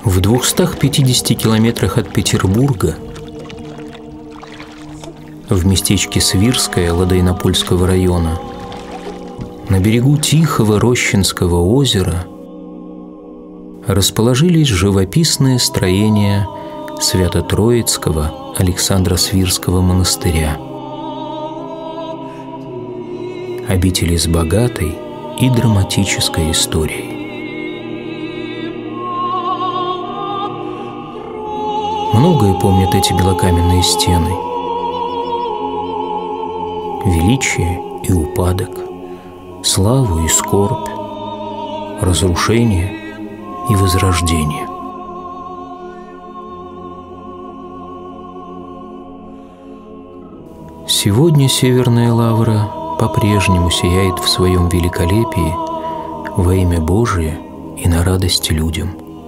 В 250 километрах от Петербурга, в местечке Свирское Ладойнопольского района, на берегу тихого Рощинского озера расположились живописные строения Свято-Троицкого Александра Свирского монастыря, обители с богатой и драматической историей. Многое помнят эти белокаменные стены. Величие и упадок, славу и скорбь, разрушение и возрождение. Сегодня Северная Лавра по-прежнему сияет в своем великолепии во имя Божие и на радость людям.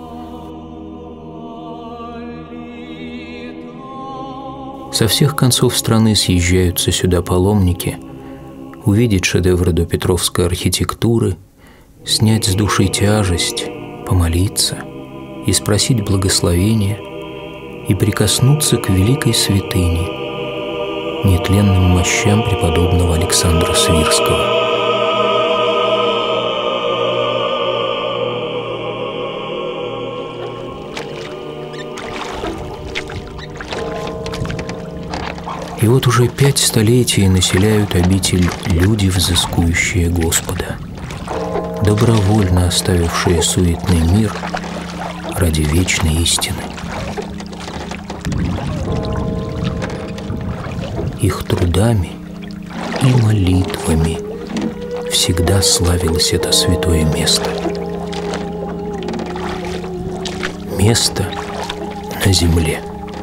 Со всех концов страны съезжаются сюда паломники увидеть шедевры допетровской архитектуры, снять с души тяжесть, помолиться и спросить благословения и прикоснуться к великой святыне, нетленным мощам преподобного Александра Свирского. И вот уже 5 столетий населяют обитель люди, взыскующие Господа, добровольно оставившие суетный мир ради вечной истины. Их трудами и молитвами всегда славилось это святое место. Место на земле.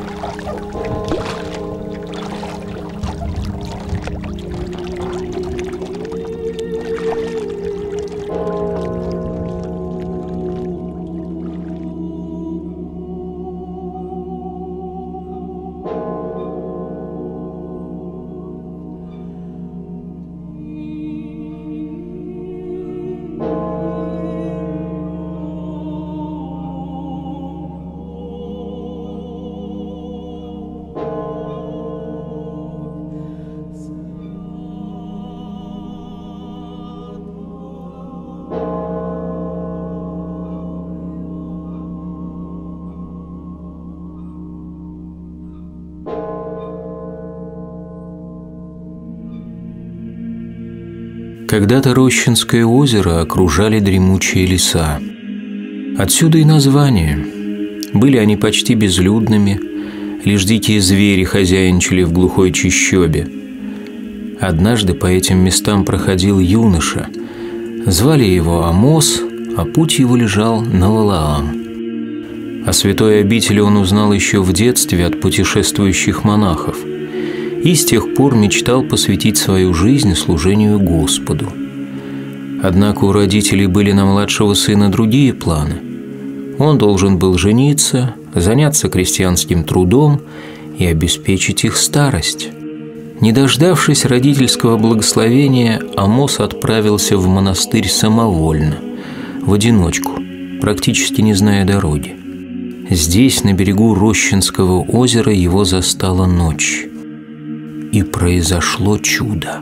Когда-то Рощинское озеро окружали дремучие леса. Отсюда и название. Были они почти безлюдными, лишь дикие звери хозяйничали в глухой чащобе. Однажды по этим местам проходил юноша. Звали его Амос, а путь его лежал на Валаам. О святой обители он узнал еще в детстве от путешествующих монахов и с тех пор мечтал посвятить свою жизнь служению Господу. Однако у родителей были на младшего сына другие планы. Он должен был жениться, заняться крестьянским трудом и обеспечить их старость. Не дождавшись родительского благословения, Амос отправился в монастырь самовольно, в одиночку, практически не зная дороги. Здесь, на берегу Рощинского озера, его застала ночь. И произошло чудо.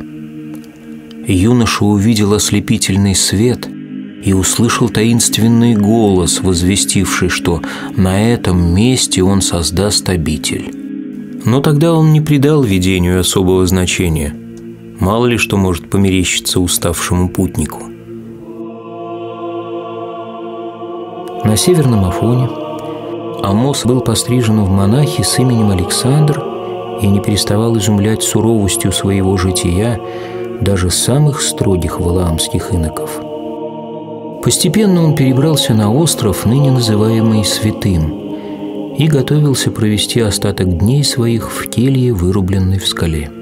Юноша увидел ослепительный свет и услышал таинственный голос, возвестивший, что на этом месте он создаст обитель. Но тогда он не придал видению особого значения. Мало ли что может померещиться уставшему путнику. На северном Афоне Амос был пострижен в монахи с именем Александр и не переставал изумлять суровостью своего жития даже самых строгих валаамских иноков. Постепенно он перебрался на остров, ныне называемый Святым, и готовился провести остаток дней своих в келье, вырубленной в скале.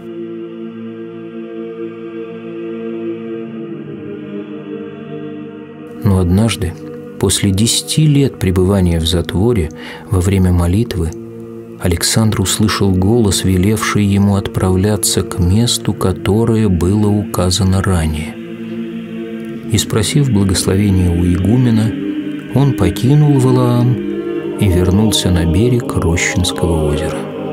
Но однажды, после 10 лет пребывания в затворе, во время молитвы, Александр услышал голос, велевший ему отправляться к месту, которое было указано ранее. И, спросив благословения у игумена, он покинул Валаам и вернулся на берег Рощинского озера.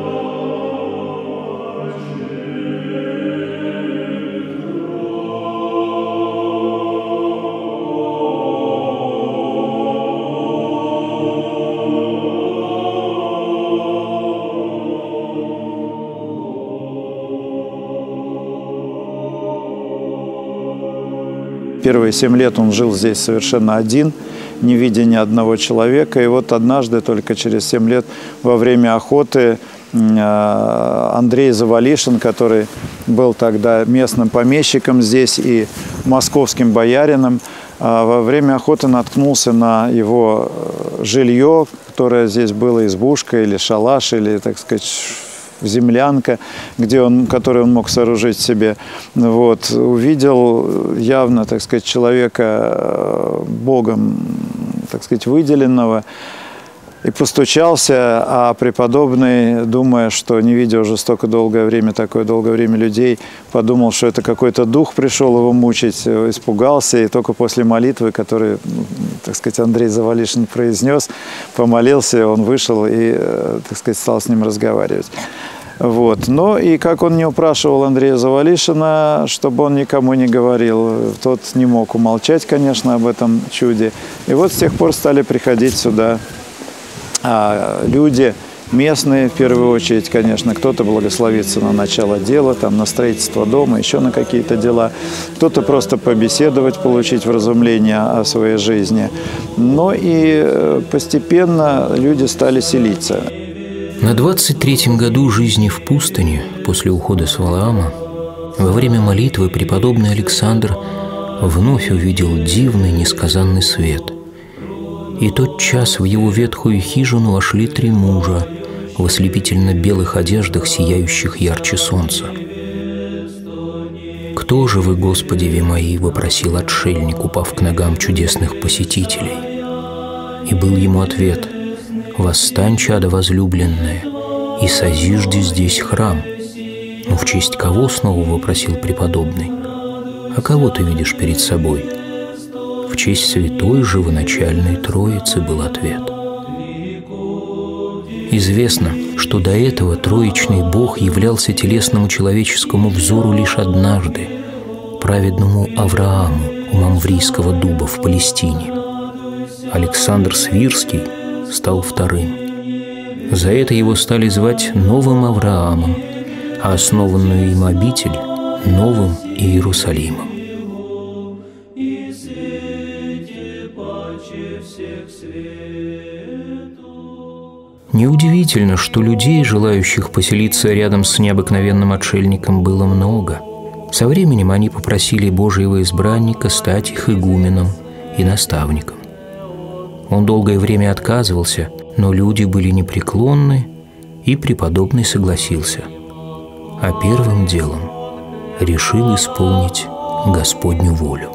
Первые 7 лет он жил здесь совершенно один, не видя ни одного человека. И вот однажды, только через 7 лет, во время охоты, Андрей Завалишин, который был тогда местным помещиком здесь и московским боярином, во время охоты наткнулся на его жилье, которое здесь было избушка или шалаш, или, так сказать, землянка, которую он мог сооружить себе. Вот. Увидел явно, так сказать, человека Богом, так сказать, выделенного, и постучался, а преподобный, думая, что не видя уже такое долгое время людей, подумал, что это какой-то дух пришел его мучить, испугался, и только после молитвы, которую, так сказать, Андрей Завалишин произнес, помолился, он вышел и, так сказать, стал с ним разговаривать. Вот. Но и как он не упрашивал Андрея Завалишина, чтобы он никому не говорил, тот не мог умолчать, конечно, об этом чуде. И вот с тех пор стали приходить сюда люди местные, в первую очередь, конечно, кто-то благословится на начало дела, там, на строительство дома, еще на какие-то дела, кто-то просто побеседовать, получить вразумление о своей жизни. Но и постепенно люди стали селиться. На 23-м году жизни в пустыне, после ухода с Валаама, во время молитвы преподобный Александр вновь увидел дивный несказанный свет. И тотчас в его ветхую хижину вошли 3 мужа в ослепительно-белых одеждах, сияющих ярче солнца. «Кто же вы, Господи мои?» – вопросил отшельник, упав к ногам чудесных посетителей. И был ему ответ: «Восстань, чадо возлюбленное, и созижди здесь храм». «Ну, в честь кого?» – снова вопросил преподобный. «А кого ты видишь перед собой?» «В честь святой живоначальной Троицы», был ответ. Известно, что до этого троичный Бог являлся телесному человеческому взору лишь однажды – праведному Аврааму у Мамврийского дуба в Палестине. Александр Свирский стал вторым. За это его стали звать Новым Авраамом, а основанную им обитель – Новым Иерусалимом. Неудивительно, что людей, желающих поселиться рядом с необыкновенным отшельником, было много. Со временем они попросили Божьего избранника стать их игуменом и наставником. Он долгое время отказывался, но люди были непреклонны, и преподобный согласился. А первым делом решил исполнить Господню волю.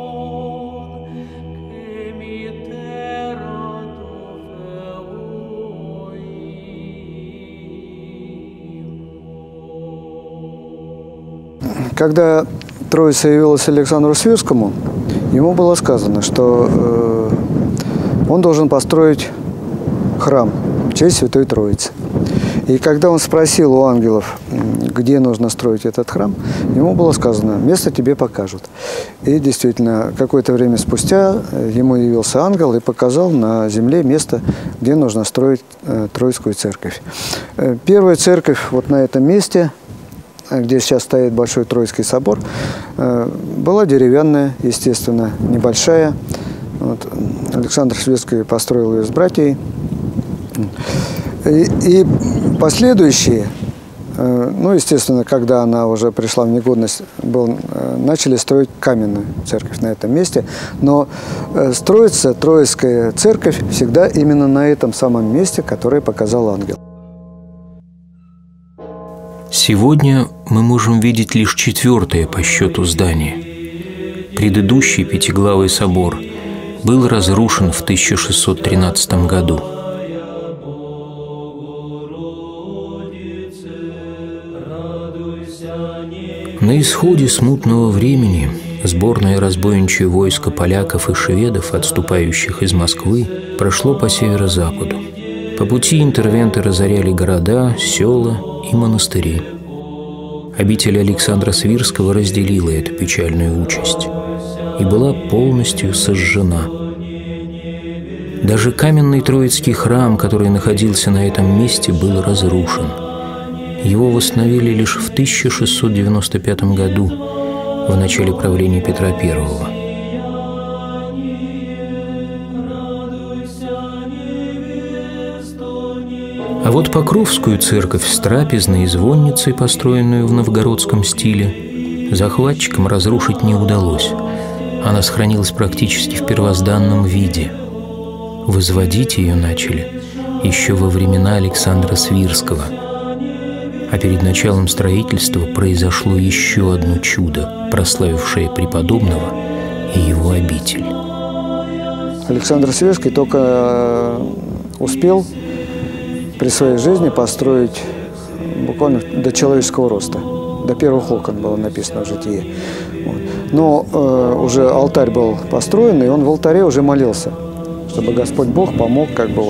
Когда Троица явилась Александру Свирскому, ему было сказано, что он должен построить храм в честь Святой Троицы. И когда он спросил у ангелов, где нужно строить этот храм, ему было сказано: место тебе покажут. И действительно, какое-то время спустя ему явился ангел и показал на земле место, где нужно строить Троицкую церковь. Первая церковь вот на этом месте, где сейчас стоит Большой Троицкий собор, была деревянная, естественно, небольшая. Вот. Александр Свирский построил ее с братьей. И последующие, ну, естественно, когда она уже пришла в негодность, начали строить каменную церковь на этом месте. Но строится Троицкая церковь всегда именно на этом самом месте, которое показал ангел. Сегодня мы можем видеть лишь 4-е по счету здание. Предыдущий пятиглавый собор был разрушен в 1613 году. На исходе смутного времени сборное разбойничье войско поляков и шведов, отступающих из Москвы, прошло по северо-западу. По пути интервенты разоряли города, села и монастыри. Обитель Александра Свирского разделила эту печальную участь и была полностью сожжена. Даже каменный Троицкий храм, который находился на этом месте, был разрушен. Его восстановили лишь в 1695 году, в начале правления Петра I. А вот Покровскую церковь с трапезной и звонницей, построенную в новгородском стиле, захватчикам разрушить не удалось. Она сохранилась практически в первозданном виде. Возводить ее начали еще во времена Александра Свирского. А перед началом строительства произошло еще одно чудо, прославившее преподобного и его обитель. Александр Свирский только успел при своей жизни построить буквально до человеческого роста. До первых окон было написано в житии. Но уже алтарь был построен, и он в алтаре уже молился, чтобы Господь Бог помог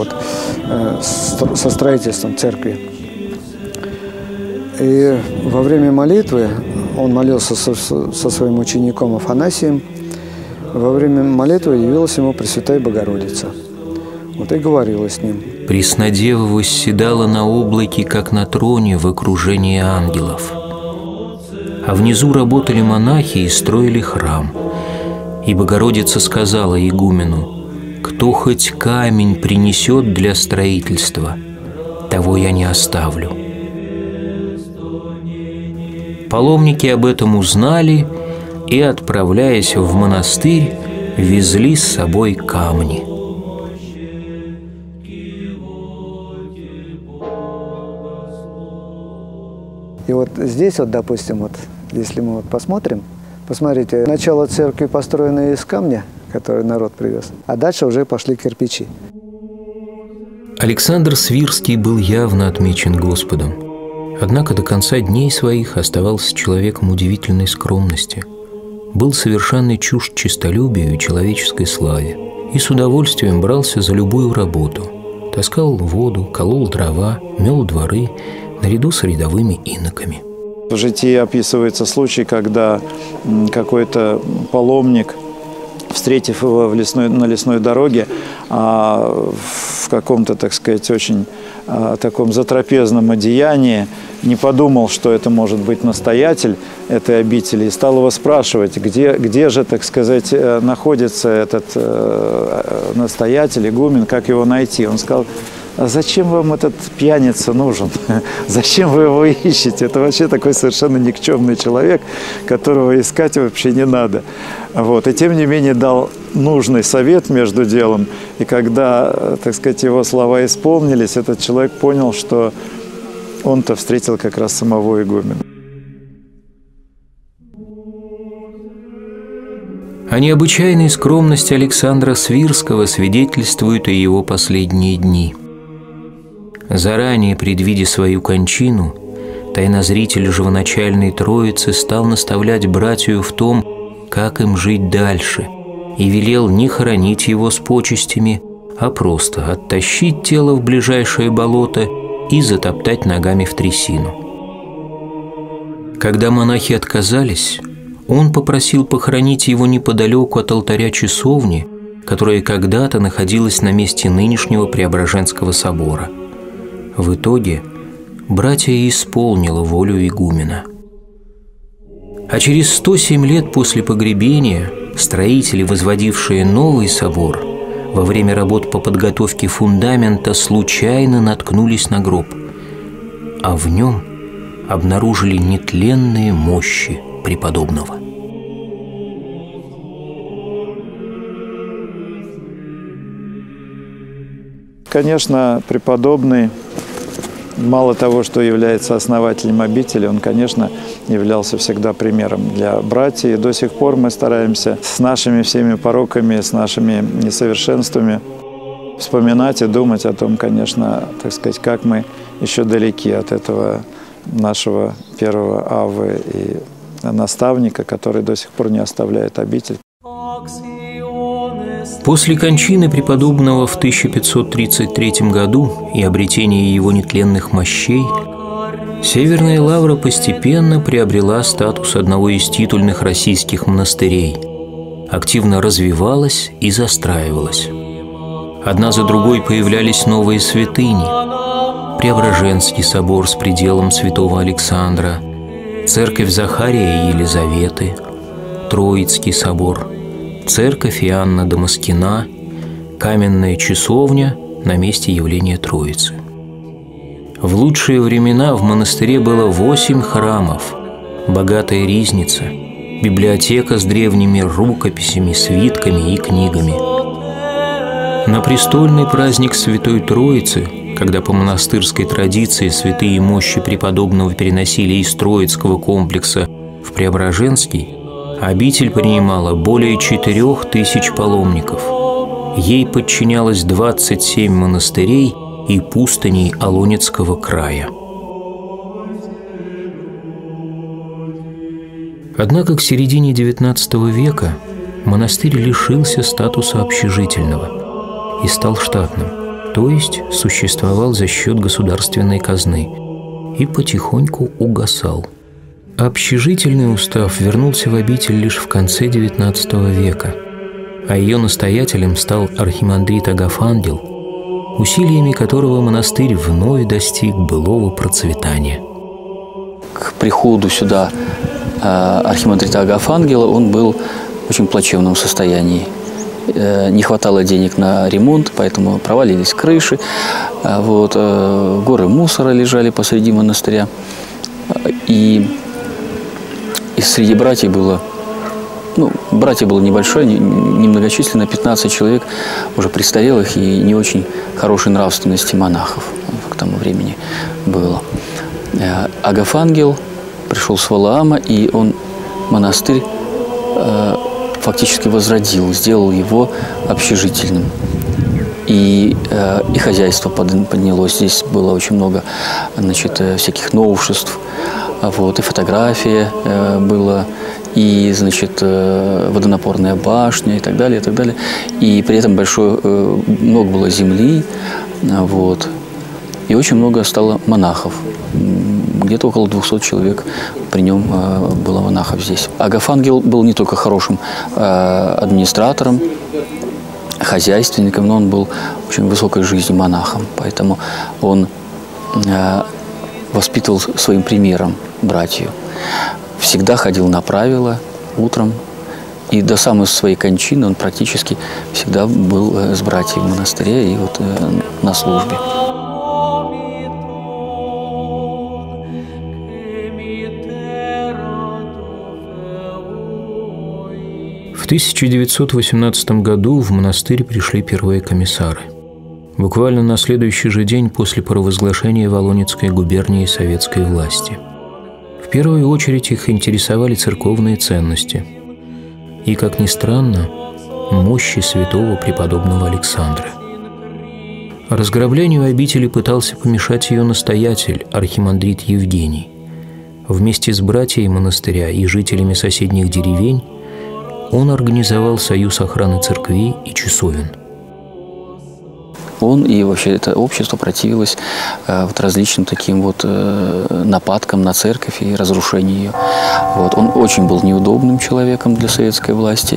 со строительством церкви. И во время молитвы он молился со своим учеником Афанасием. Во время молитвы явилась ему Пресвятая Богородица. И говорила с ним. Преснодева восседала на облаке, как на троне, в окружении ангелов. А внизу работали монахи и строили храм. И Богородица сказала игумену: «Кто хоть камень принесет для строительства, того я не оставлю». Паломники об этом узнали и, отправляясь в монастырь, везли с собой камни. И вот здесь, допустим, если мы посмотрим, посмотрите, начало церкви построено из камня, который народ привез, а дальше уже пошли кирпичи. Александр Свирский был явно отмечен Господом. Однако до конца дней своих оставался человеком удивительной скромности. Был совершенно чужд честолюбию и человеческой славе. И с удовольствием брался за любую работу. Таскал воду, колол дрова, мел дворы, наряду с рядовыми иноками. В житии описывается случай, когда какой-то паломник, встретив его на лесной дороге, в каком-то, так сказать, очень таком затрапезном одеянии, не подумал, что это может быть настоятель этой обители, и стал его спрашивать, где же, так сказать, находится этот настоятель, игумен, как его найти. Он сказал: «А зачем вам этот пьяница нужен? Зачем вы его ищете? Это вообще такой совершенно никчемный человек, которого искать вообще не надо». И тем не менее дал нужный совет между делом. И когда, так сказать, его слова исполнились, этот человек понял, что он-то встретил как раз самого игумена. О необычайной скромности Александра Свирского свидетельствуют и его последние дни. Заранее предвидя свою кончину, тайнозритель живоначальной Троицы стал наставлять братью в том, как им жить дальше, и велел не хоронить его с почестями, а просто оттащить тело в ближайшее болото и затоптать ногами в трясину. Когда монахи отказались, он попросил похоронить его неподалеку от алтаря часовни, которая когда-то находилась на месте нынешнего Преображенского собора. В итоге братья исполнила волю игумена. А через 107 лет после погребения строители, возводившие новый собор, во время работ по подготовке фундамента случайно наткнулись на гроб, а в нем обнаружили нетленные мощи преподобного. Конечно, преподобный, мало того, что является основателем обители, он, конечно, являлся всегда примером для братьев. И до сих пор мы стараемся с нашими всеми пороками, с нашими несовершенствами вспоминать и думать о том, конечно, так сказать, как мы еще далеки от этого нашего первого аввы и наставника, который до сих пор не оставляет обитель. После кончины преподобного в 1533 году и обретения его нетленных мощей Северная Лавра постепенно приобрела статус одного из титульных российских монастырей, активно развивалась и застраивалась. Одна за другой появлялись новые святыни: Преображенский собор с пределом святого Александра, церковь Захария и Елизаветы, Троицкий собор, церковь Иоанна Дамаскина, каменная часовня на месте явления Троицы. В лучшие времена в монастыре было 8 храмов, богатая ризница, библиотека с древними рукописями, свитками и книгами. На престольный праздник Святой Троицы, когда по монастырской традиции святые мощи преподобного переносили из Троицкого комплекса в Преображенский, обитель принимала более 4000 паломников. Ей подчинялось 27 монастырей и пустыней Алонецкого края. Однако к середине XIX века монастырь лишился статуса общежительного и стал штатным, то есть существовал за счет государственной казны, и потихоньку угасал. Общежительный устав вернулся в обитель лишь в конце XIX века, а ее настоятелем стал архимандрит Агафангел, усилиями которого монастырь вновь достиг былого процветания. К приходу сюда архимандрита Агафангела он был в очень плачевном состоянии. Не хватало денег на ремонт, поэтому провалились крыши, горы мусора лежали посреди монастыря. И среди братьев было, братьев было небольшое, немногочисленно, 15 человек, уже престарелых и не очень хорошей нравственности монахов к тому времени было. Агафангел пришел с Валаама, и он монастырь фактически возродил, сделал его общежительным. И хозяйство поднялось. Здесь было очень много, всяких новшеств. И фотография была, и, водонапорная башня и так далее, и так далее. И при этом много было земли, и очень много стало монахов. Где-то около 200 человек при нем было монахов здесь. Агафангел был не только хорошим администратором, хозяйственником, но он был очень высокой жизни монахом. Поэтому он воспитывал своим примером братью. Всегда ходил на правила утром. И до самой своей кончины он практически всегда был с братьями в монастыре и на службе. В 1918 году в монастырь пришли первые комиссары. Буквально на следующий же день после провозглашения Волонецкой губернии советской власти. В первую очередь их интересовали церковные ценности и, как ни странно, мощи святого преподобного Александра. Разграблению обители пытался помешать ее настоятель, архимандрит Евгений. Вместе с братьями монастыря и жителями соседних деревень он организовал союз охраны церквей и часовен. Он и вообще это общество противилось различным таким нападкам на церковь и разрушению ее. Он очень был неудобным человеком для советской власти.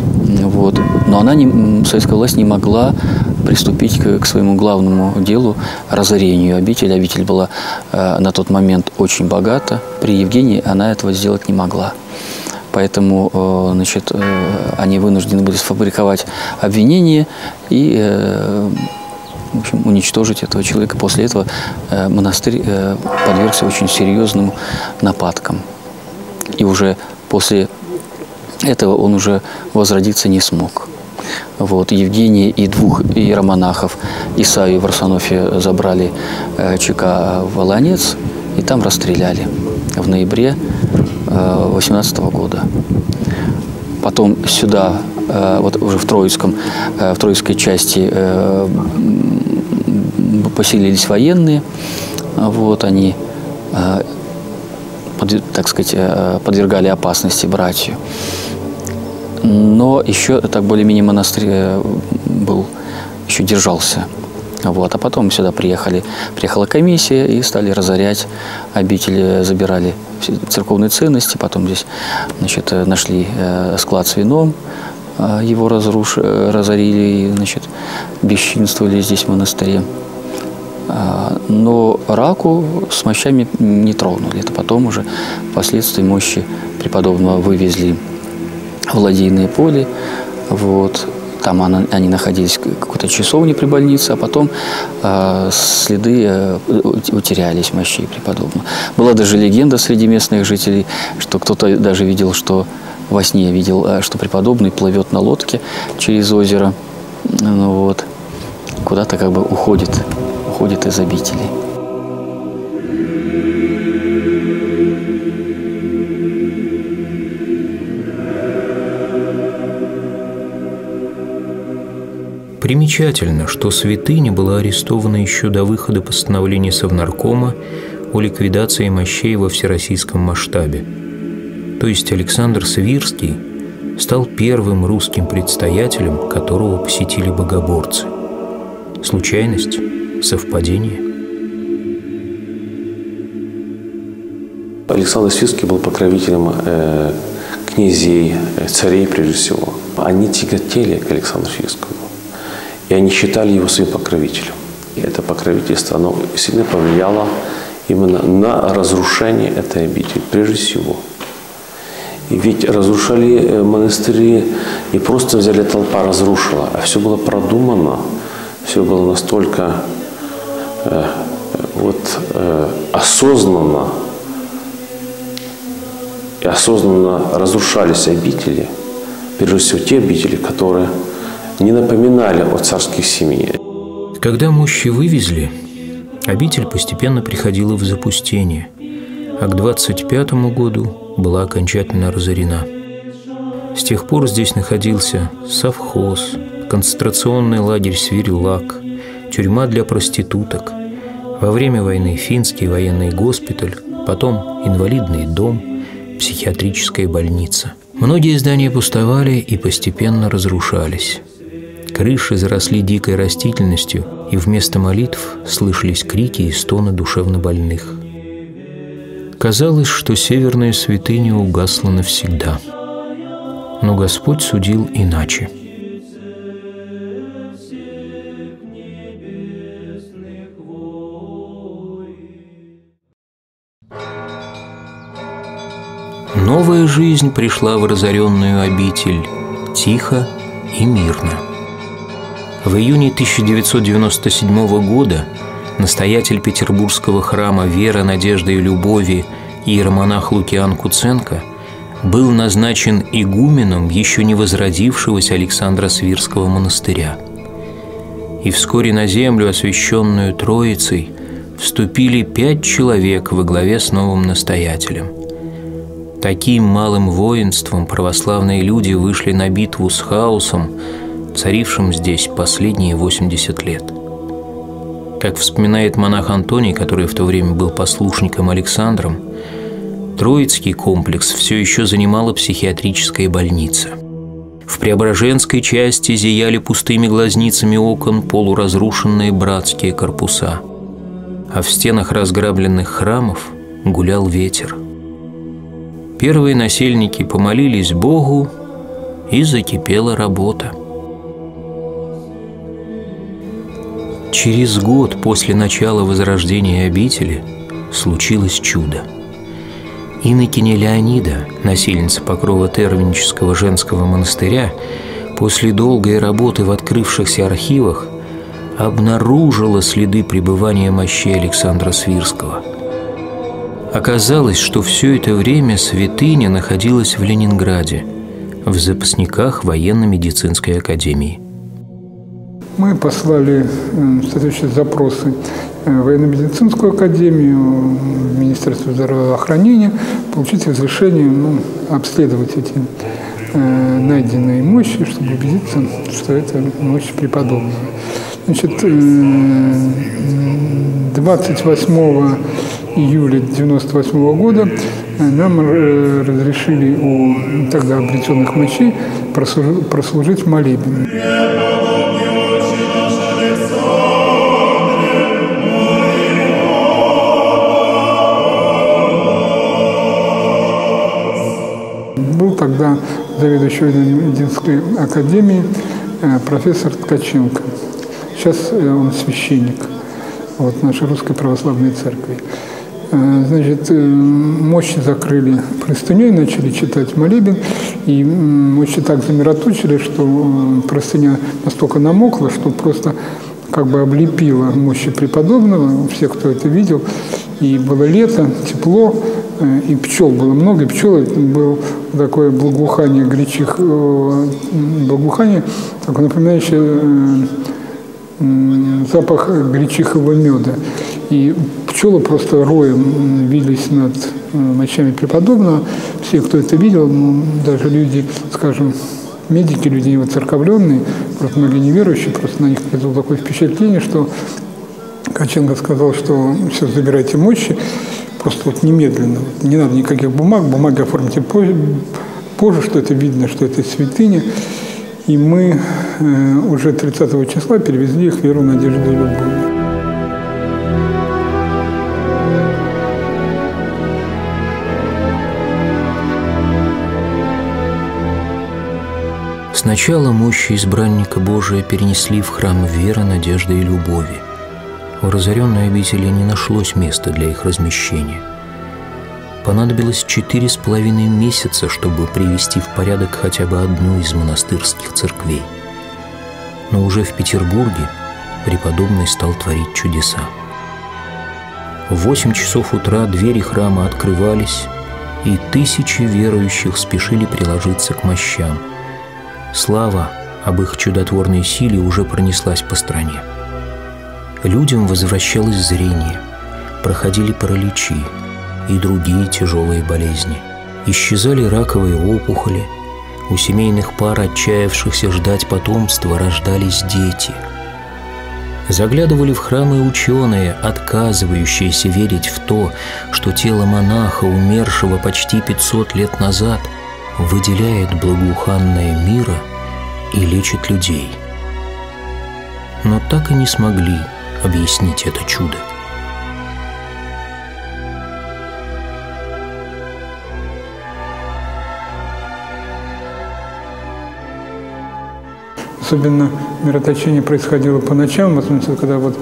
Но советская власть не могла приступить к своему главному делу – разорению обители. Обитель была на тот момент очень богата. При Евгении она этого сделать не могла. Поэтому они вынуждены были сфабриковать обвинение и уничтожить этого человека. После этого монастырь подвергся очень серьезным нападкам. И уже после этого он уже возродиться не смог. Евгения и 2 иеромонахов, Исаию и Варсонофия, забрали ЧК в Волонец и там расстреляли в ноябре 18 года. Потом сюда, уже в Троицкой части поселились военные. Они, подвергали опасности братью. Но еще так более-менее монастырь был, еще держался. Вот. А потом сюда приехала комиссия и стали разорять обитель, забирали все церковные ценности. Потом здесь, значит, нашли склад с вином, его разорили и, значит, бесчинствовали здесь в монастыре. Но раку с мощами не тронули. Это потом уже впоследствии мощи преподобного вывезли в Ладейное поле. Вот. Там они находились в какой-то часовне при больнице, а потом следы утерялись мощей преподобного. Была даже легенда среди местных жителей, что кто-то даже видел, что во сне видел, что преподобный плывет на лодке через озеро, ну вот, куда-то как бы уходит из обители. Примечательно, что святыня была арестована еще до выхода постановления Совнаркома о ликвидации мощей во всероссийском масштабе. То есть Александр Свирский стал первым русским предстоятелем, которого посетили богоборцы. Случайность? Совпадение? Александр Свирский был покровителем князей, царей прежде всего. Они тяготели к Александру Свирскому. И они считали его своим покровителем. И это покровительство, оно сильно повлияло именно на разрушение этой обители, прежде всего. И ведь разрушали монастыри, не просто взяли толпа, разрушила, а все было продумано, все было настолько осознанно, и осознанно разрушались обители, прежде всего те обители, которые не напоминали о царских семьях. Когда мощи вывезли, обитель постепенно приходила в запустение, а к 25 году была окончательно разорена. С тех пор здесь находился совхоз, концентрационный лагерь Свирюлак, тюрьма для проституток, во время войны финский военный госпиталь, потом инвалидный дом, психиатрическая больница. Многие здания пустовали и постепенно разрушались. Крыши заросли дикой растительностью, и вместо молитв слышались крики и стоны душевнобольных. Казалось, что северная святыня угасла навсегда. Но Господь судил иначе. Новая жизнь пришла в разоренную обитель тихо и мирно. В июне 1997 года настоятель петербургского храма «Вера, надежды и любови» иеромонах Лукиан Куценко был назначен игуменом еще не возродившегося Александра Свирского монастыря. И вскоре на землю, освященную Троицей, вступили 5 человек во главе с новым настоятелем. Таким малым воинством православные люди вышли на битву с хаосом, царившим здесь последние 80 лет. Как вспоминает монах Антоний, который в то время был послушником Александром, Троицкий комплекс все еще занимала психиатрическая больница. В Преображенской части зияли пустыми глазницами окон полуразрушенные братские корпуса, а в стенах разграбленных храмов гулял ветер. Первые насельники помолились Богу, и закипела работа. Через год после начала возрождения обители случилось чудо. Инокиня Леонида, насельница покрова Тервенического женского монастыря, после долгой работы в открывшихся архивах обнаружила следы пребывания мощей Александра Свирского. Оказалось, что все это время святыня находилась в Ленинграде, в запасниках военно-медицинской академии. Мы послали соответствующие запросы в военно-медицинскую академию, в Министерство здравоохранения, получить разрешение обследовать эти найденные мощи, чтобы убедиться, что это мощь преподобного. Значит, 28 июля 1998 года нам разрешили у тогда обретенных мощей прослужить молебен. Был тогда заведующий Военно-медицинской академии профессор Ткаченко. Сейчас он священник нашей Русской Православной Церкви. Значит, мощи закрыли простыней, начали читать молебен, и мощи так замироточили, что простыня настолько намокла, что просто как бы облепила мощи преподобного, все, кто это видел. И было лето, тепло, и пчел было много, и пчелы было такое благоухание гречих, благоухание, такое напоминающее запах гречихового меда. И пчелы просто роем вились над мощами преподобного. Все, кто это видел, даже люди, скажем, медики, люди невоцерковленные, просто многие неверующие, просто на них произвело такое впечатление, что Ткаченко сказал, что все, забирайте мощи, просто немедленно, не надо никаких бумаг, бумаги оформите позже, что это видно, что это святыня. И мы уже 30 числа перевезли их в веру, надежду и любовь. Сначала мощи избранника Божия перенесли в храм веры, надежды и любови. В разоренной обители не нашлось места для их размещения. Понадобилось 4,5 месяца, чтобы привести в порядок хотя бы одну из монастырских церквей. Но уже в Петербурге преподобный стал творить чудеса. В 8 часов утра двери храма открывались, и тысячи верующих спешили приложиться к мощам. Слава об их чудотворной силе уже пронеслась по стране. Людям возвращалось зрение, проходили параличи и другие тяжелые болезни. Исчезали раковые опухоли, у семейных пар, отчаявшихся ждать потомства, рождались дети. Заглядывали в храмы ученые, отказывающиеся верить в то, что тело монаха, умершего почти 500 лет назад, выделяет благоуханное мира и лечит людей. Но так и не смогли объяснить это чудо. Особенно мироточение происходило по ночам, особенно когда в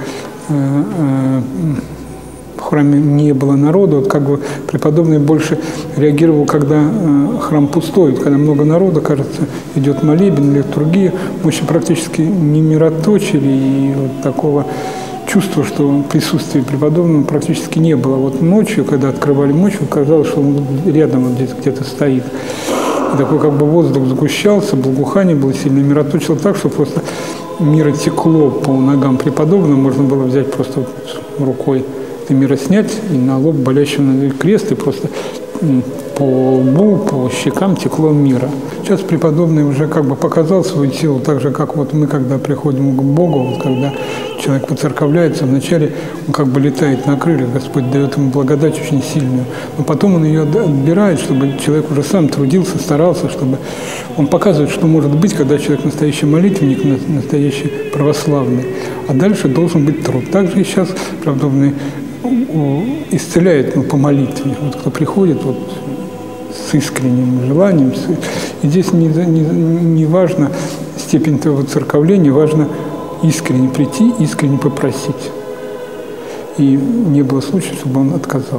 храме не было народа, как бы преподобный больше реагировал, когда храм пустой, когда много народа, кажется, идет молебен, литургия, мощи практически не мироточили, и такого чувства, что присутствия преподобного практически не было. Вот ночью, когда открывали мощь, казалось, что он рядом здесь где-то стоит. И такой как бы воздух сгущался, благоухание было сильно, мироточило так, что просто мира текло по ногам преподобного, можно было взять просто рукой это мира снять, и на лоб болящего крест, и просто по лбу, по щекам текло мира. Сейчас преподобный уже как бы показал свою силу, так же, как вот мы, когда приходим к Богу, вот когда человек воцерковляется, вначале он как бы летает на крыльях, Господь дает ему благодать очень сильную, но потом он ее отбирает, чтобы человек уже сам трудился, старался, чтобы он показывает, что может быть, когда человек настоящий молитвенник, настоящий православный, а дальше должен быть труд. Также и сейчас преподобный исцеляет по молитве. Вот кто приходит вот, с искренним желанием, и здесь не важно степень твоего церковления, важно искренне прийти, искренне попросить. И не было случая, чтобы он отказал.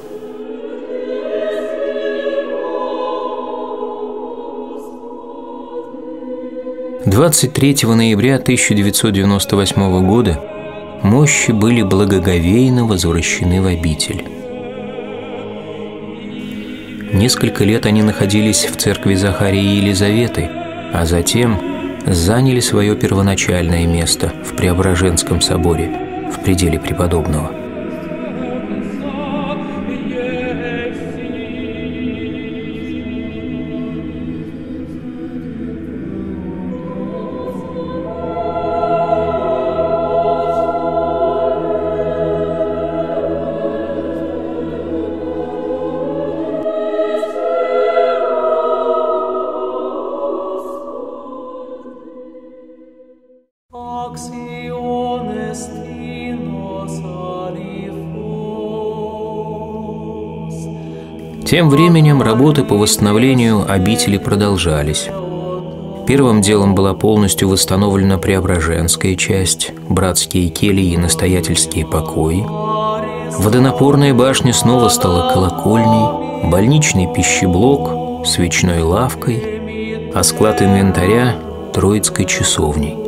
– 23 ноября 1998 года мощи были благоговейно возвращены в обитель. Несколько лет они находились в церкви Захарии и Елизаветы, а затем заняли свое первоначальное место в Преображенском соборе в пределе преподобного. Тем временем работы по восстановлению обители продолжались. Первым делом была полностью восстановлена Преображенская часть, братские кельи и настоятельские покои. Водонапорная башня снова стала колокольней, больничный пищеблок – свечной лавкой, а склад инвентаря – Троицкой часовней.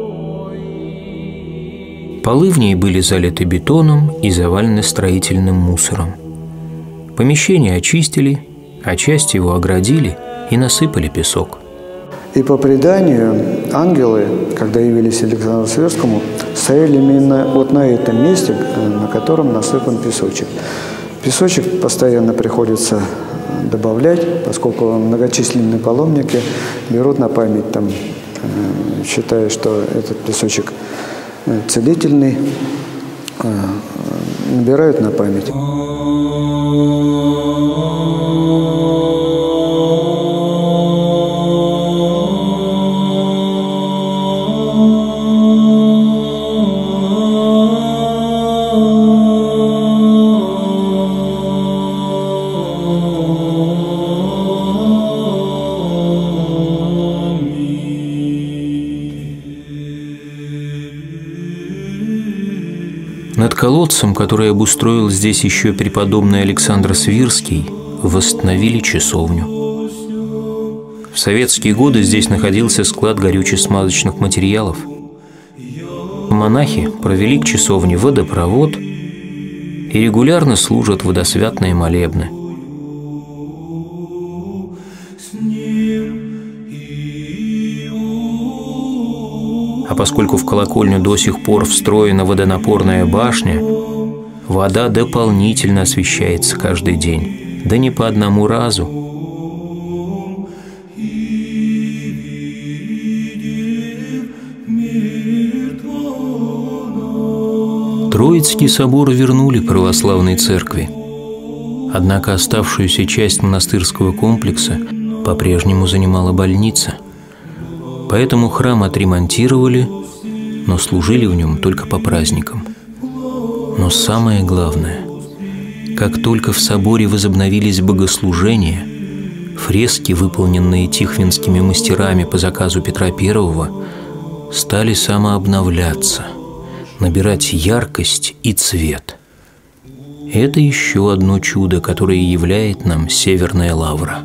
Полы в ней были залиты бетоном и завалены строительным мусором. Помещение очистили, а часть его оградили и насыпали песок. И по преданию, ангелы, когда явились Александру Северскому, стояли именно вот на этом месте, на котором насыпан песочек. Песочек постоянно приходится добавлять, поскольку многочисленные паломники берут на память, там, считая, что этот песочек целительный, набирают на память. Над колодцем, который обустроил здесь еще преподобный Александр Свирский, восстановили часовню. В советские годы здесь находился склад горюче-смазочных материалов. Монахи провели к часовне водопровод и регулярно служат водосвятные молебны. А поскольку в колокольню до сих пор встроена водонапорная башня, вода дополнительно освещается каждый день, да не по одному разу. Троицкий собор вернули православной церкви, однако оставшуюся часть монастырского комплекса по-прежнему занимала больница. Поэтому храм отремонтировали, но служили в нем только по праздникам. Но самое главное, как только в соборе возобновились богослужения, фрески, выполненные тихвинскими мастерами по заказу Петра I, стали самообновляться, набирать яркость и цвет. Это еще одно чудо, которое являет нам Северная Лавра.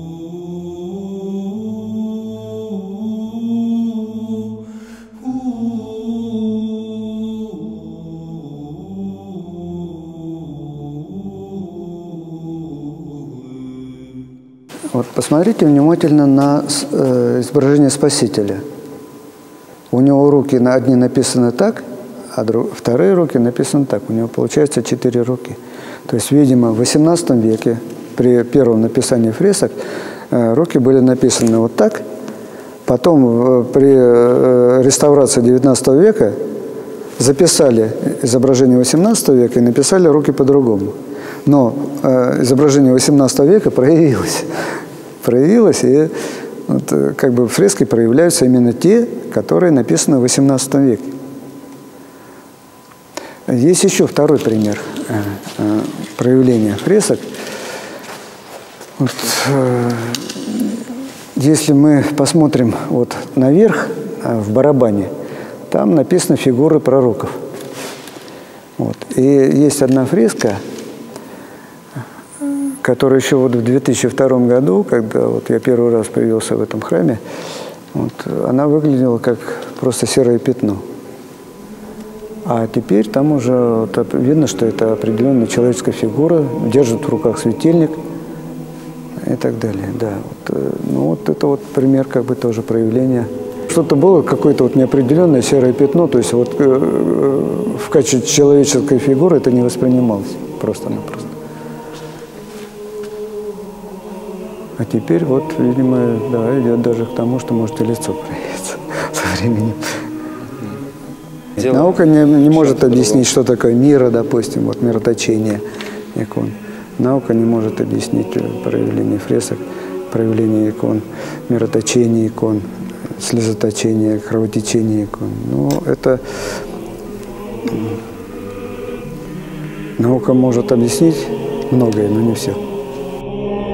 Вот посмотрите внимательно на изображение Спасителя. У него руки одни написаны так, а вторые руки написаны так. У него получается 4 руки. То есть, видимо, в XVIII веке при первом написании фресок руки были написаны вот так. Потом при реставрации XIX века записали изображение XVIII века и написали руки по-другому. Но изображение XVIII века проявилось, и вот, как бы фрески проявляются именно те, которые написаны в XVIII веке. Есть еще второй пример проявления фресок. Вот, если мы посмотрим вот наверх, в барабане, там написаны фигуры пророков. Вот. И есть одна фреска, которая еще вот в 2002 году, когда вот я первый раз появился в этом храме, вот, она выглядела как просто серое пятно. А теперь там уже вот видно, что это определенная человеческая фигура, держит в руках светильник и так далее. Да, вот, ну вот это вот пример как бы тоже проявления. Что-то было, какое-то вот неопределенное серое пятно, то есть вот в качестве человеческой фигуры это не воспринималось просто-напросто. А теперь вот, видимо, да, идет даже к тому, что может и лицо проявиться со временем. Наука не может объяснить, что такое мира, допустим, вот мироточение икон. Наука не может объяснить проявление фресок, проявление икон, мироточение икон, слезоточение, кровотечение икон. Ну, это наука может объяснить многое, но не все.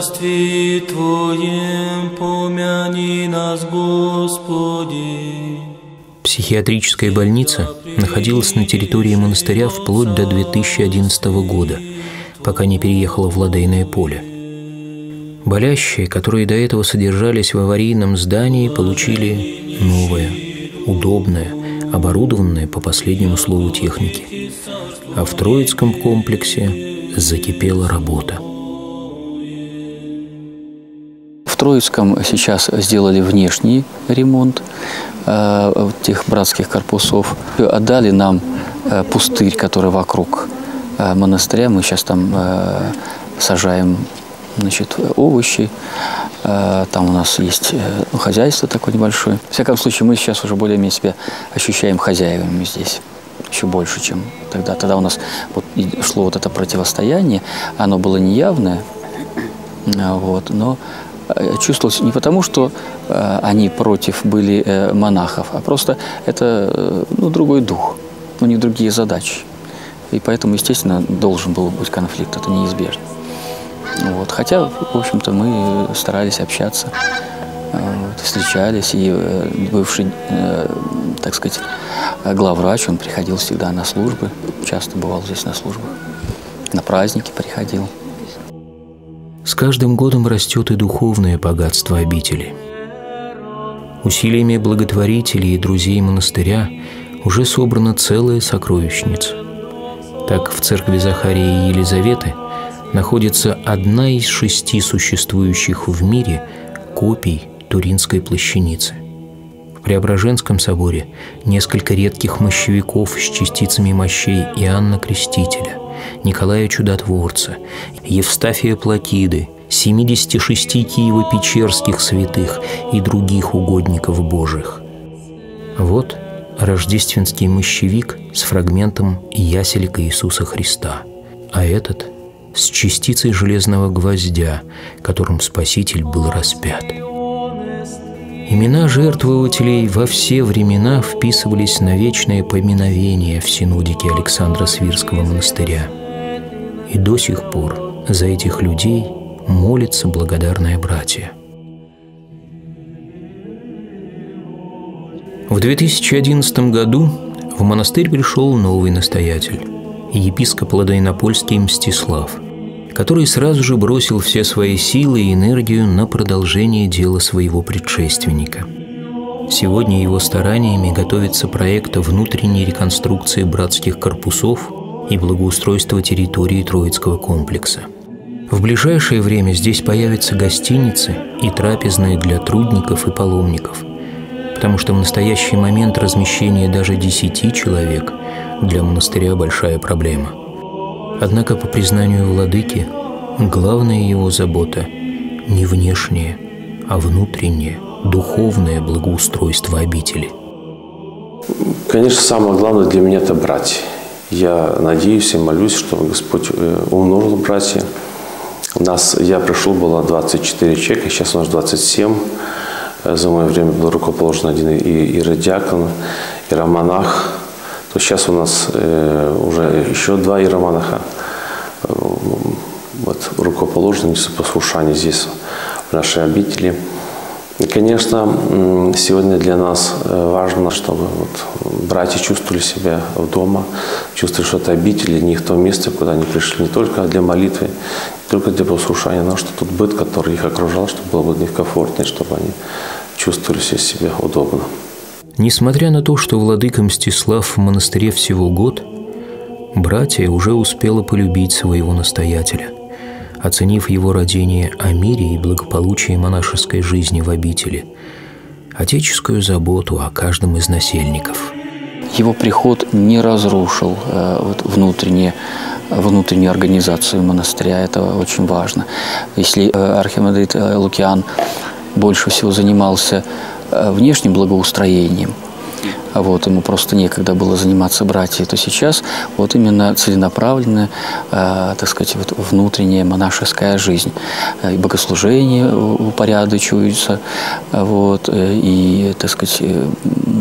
царстве Твоем помяни нас, Господи. Психиатрическая больница находилась на территории монастыря вплоть до 2011 года, пока не переехала в Лодейное поле. Болящие, которые до этого содержались в аварийном здании, получили новое, удобное, оборудованное по последнему слову техники. А в Троицком комплексе закипела работа. В Троицком сейчас сделали внешний ремонт тех братских корпусов. Отдали нам пустырь, который вокруг монастыря. Мы сейчас там сажаем, значит, овощи. Там у нас есть хозяйство такое небольшое. В всяком случае, мы сейчас уже более-менее себя ощущаем хозяевами здесь. Еще больше, чем тогда. Тогда у нас вот шло вот это противостояние. Оно было неявное, вот, но чувствовалось не потому, что они против были монахов, а просто это другой дух, у них другие задачи. И поэтому, естественно, должен был быть конфликт, это неизбежно. Вот. Хотя, в общем-то, мы старались общаться, встречались, и бывший, так сказать, главврач, он приходил всегда на службы, часто бывал здесь на службах, на праздники приходил. С каждым годом растет и духовное богатство обители. Усилиями благотворителей и друзей монастыря уже собрана целая сокровищница. Так, в церкви Захарии и Елизаветы находится одна из 6 существующих в мире копий Туринской плащаницы. В Преображенском соборе несколько редких мощевиков с частицами мощей Иоанна Крестителя, Николая Чудотворца, Евстафия Платиды, 76 киево-печерских святых и других угодников Божьих. Вот рождественский мощевик с фрагментом яселька Иисуса Христа, а этот с частицей железного гвоздя, которым Спаситель был распят. Имена жертвователей во все времена вписывались на вечное поминовение в синодике Александра Свирского монастыря. И до сих пор за этих людей молятся благодарные братья. В 2011 году в монастырь пришел новый настоятель, епископ Лодейнопольский Мстислав, который сразу же бросил все свои силы и энергию на продолжение дела своего предшественника. Сегодня его стараниями готовится проект внутренней реконструкции братских корпусов и благоустройства территории Троицкого комплекса. В ближайшее время здесь появятся гостиницы и трапезные для трудников и паломников, потому что в настоящий момент размещение даже 10 человек для монастыря большая проблема. Однако, по признанию владыки, главная его забота не внешнее, а внутреннее, духовное благоустройство обители. Конечно, самое главное для меня – это братья. Я надеюсь и молюсь, чтобы Господь умножил братья. Я пришел, было 24 человека, сейчас у нас 27. За мое время был рукоположен один иеродиакон, иеромонах. То сейчас у нас уже еще 2 иеромонаха. Вот, рукоположены послушания здесь, в нашей обители. И, конечно, сегодня для нас важно, чтобы братья чувствовали себя дома, чувствовали, что это обитель, для них то место, куда они пришли не только для молитвы, не только для послушания, но что тут быт, который их окружал, чтобы было бы для них комфортнее, чтобы они чувствовали себя удобно. Несмотря на то, что владыка Мстислав в монастыре всего год, братья уже успела полюбить своего настоятеля, оценив его родение о мире и благополучии монашеской жизни в обители, отеческую заботу о каждом из насельников. Его приход не разрушил внутреннюю организацию монастыря, это очень важно. Если архимандрит Лукиан больше всего занимался внешним благоустроением, ему просто некогда было заниматься братьями, то сейчас именно целенаправленная, так сказать, внутренняя монашеская жизнь. И богослужение упорядочивается, и, так сказать,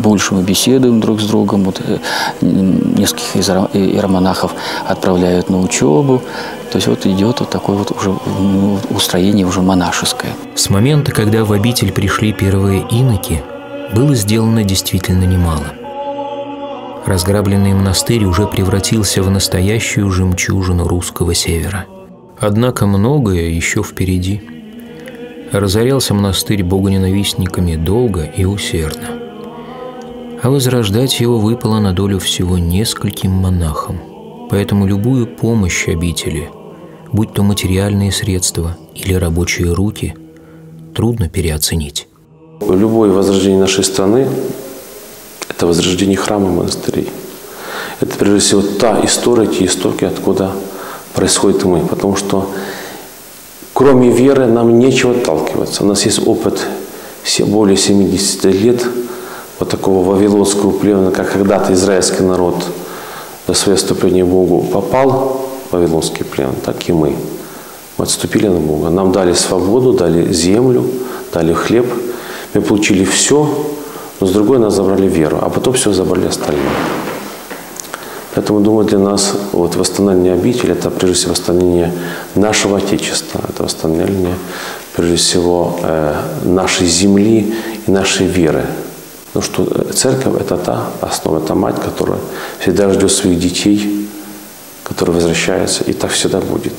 больше мы беседуем друг с другом. Вот, нескольких иеромонахов отправляют на учебу. То есть вот идет вот такое вот уже устроение уже монашеское. С момента, когда в обитель пришли первые иноки, было сделано действительно немало. Разграбленный монастырь уже превратился в настоящую жемчужину русского севера. Однако многое еще впереди. Разорялся монастырь богоненавистниками долго и усердно. А возрождать его выпало на долю всего нескольким монахам. Поэтому любую помощь обители, будь то материальные средства или рабочие руки, трудно переоценить. Любое возрождение нашей страны – это возрождение храма и монастырей. Это, прежде всего, та история, те истоки, откуда происходит мы. Потому что кроме веры нам нечего отталкиваться. У нас есть опыт более 70 лет вот такого вавилонского племени, как когда-то израильский народ до своего вступления к Богу попал в вавилонский плен, так и мы. Мы отступили на Бога. Нам дали свободу, дали землю, дали хлеб. Мы получили все, но с другой нас забрали веру, а потом все забрали остальное. Поэтому, думаю, для нас вот восстановление обители – это, прежде всего, восстановление нашего Отечества, это восстановление, прежде всего, нашей земли и нашей веры. Потому что церковь – это та основа, это мать, которая всегда ждет своих детей, которые возвращаются, и так всегда будет.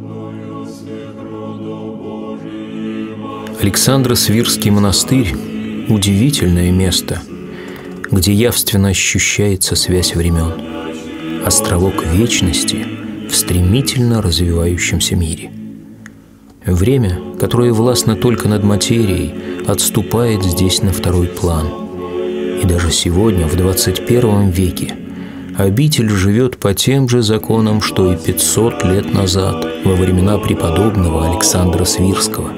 Александро-Свирский монастырь – удивительное место, где явственно ощущается связь времен. Островок вечности в стремительно развивающемся мире. Время, которое властно только над материей, отступает здесь на второй план. И даже сегодня, в 21 веке, обитель живет по тем же законам, что и 500 лет назад, во времена преподобного Александра Свирского.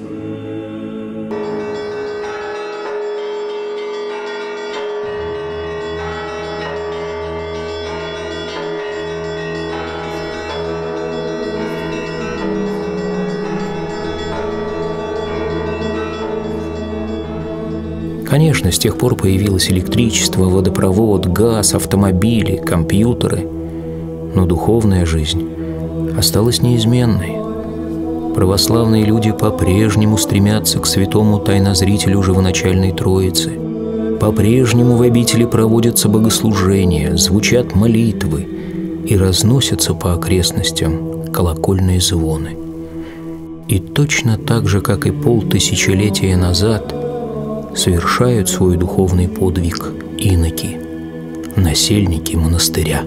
Конечно, с тех пор появилось электричество, водопровод, газ, автомобили, компьютеры. Но духовная жизнь осталась неизменной. Православные люди по-прежнему стремятся к святому тайнозрителю Живоначальной Троицы. По-прежнему в обители проводятся богослужения, звучат молитвы и разносятся по окрестностям колокольные звоны. И точно так же, как и полтысячелетия назад, совершают свой духовный подвиг иноки, насельники монастыря.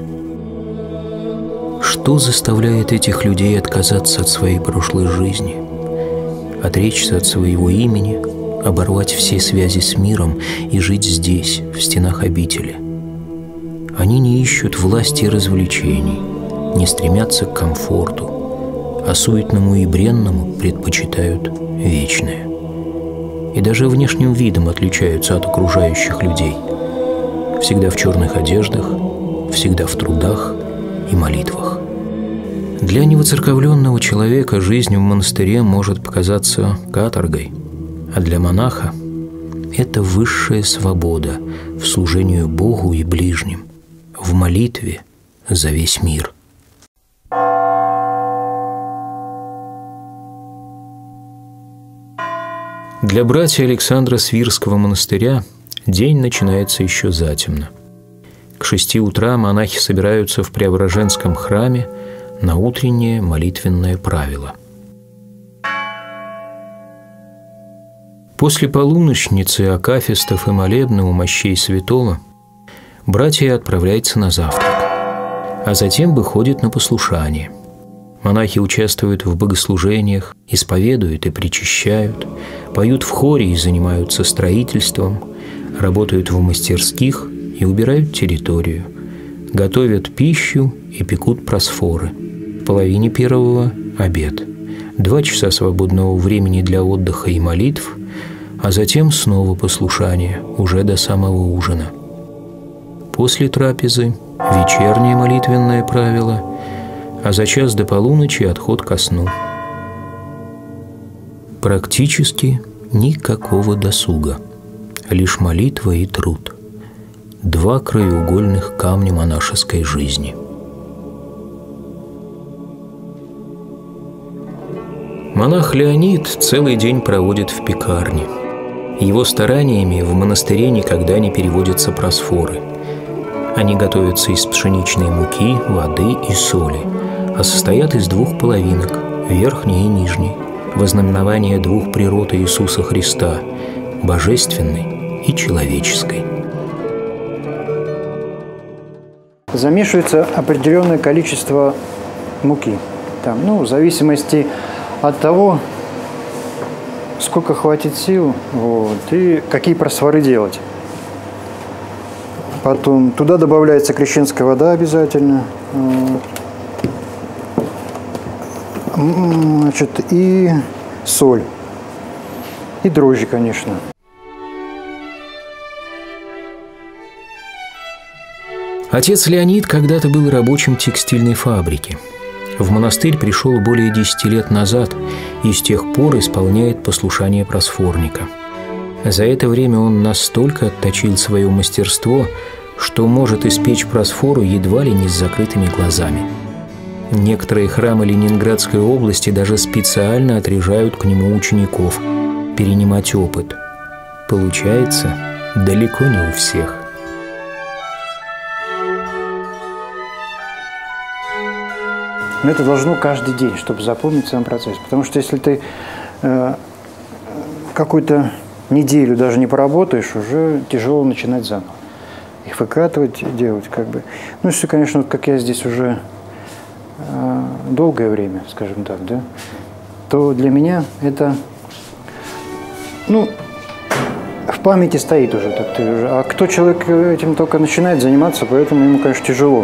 Что заставляет этих людей отказаться от своей прошлой жизни, отречься от своего имени, оборвать все связи с миром и жить здесь, в стенах обители? Они не ищут власти и развлечений, не стремятся к комфорту, а суетному и бренному предпочитают вечное. И даже внешним видом отличаются от окружающих людей. Всегда в черных одеждах, всегда в трудах и молитвах. Для невоцерковленного человека жизнь в монастыре может показаться каторгой, а для монаха это высшая свобода в служении Богу и ближним, в молитве за весь мир. Для братьев Александра Свирского монастыря день начинается еще затемно. К 6 утра монахи собираются в Преображенском храме на утреннее молитвенное правило. После полуночницы, акафистов и молебна у мощей святого братья отправляются на завтрак, а затем выходят на послушание. Монахи участвуют в богослужениях, исповедуют и причащают, поют в хоре и занимаются строительством, работают в мастерских и убирают территорию, готовят пищу и пекут просфоры. В половине первого – обед, 2 часа свободного времени для отдыха и молитв, а затем снова послушание, уже до самого ужина. После трапезы – вечернее молитвенное правило, а за час до полуночи отход ко сну. Практически никакого досуга, лишь молитва и труд. два краеугольных камня монашеской жизни. Монах Леонид целый день проводит в пекарне. Его стараниями в монастыре никогда не переводятся просфоры. Они готовятся из пшеничной муки, воды и соли, а состоят из двух половинок, верхней и нижней, во знаменование двух природ Иисуса Христа – божественной и человеческой. Замешивается определенное количество муки. Там, в зависимости от того, сколько хватит сил, и какие просфоры делать. Потом туда добавляется крещенская вода обязательно. И соль. И дрожжи, конечно. Отец Леонид когда-то был рабочим текстильной фабрики. В монастырь пришел более 10 лет назад и с тех пор исполняет послушание просфорника. За это время он настолько отточил свое мастерство, что может испечь просфору едва ли не с закрытыми глазами. Некоторые храмы Ленинградской области даже специально отряжают к нему учеников перенимать опыт. Получается, далеко не у всех. Но это должно каждый день, чтобы запомнить сам процесс. Потому что если ты какую-то неделю даже не поработаешь, уже тяжело начинать заново. Их выкатывать, делать если, конечно, как я здесь уже долгое время, скажем так, то для меня это, в памяти стоит уже. А кто человек этим только начинает заниматься, поэтому ему, конечно, тяжело.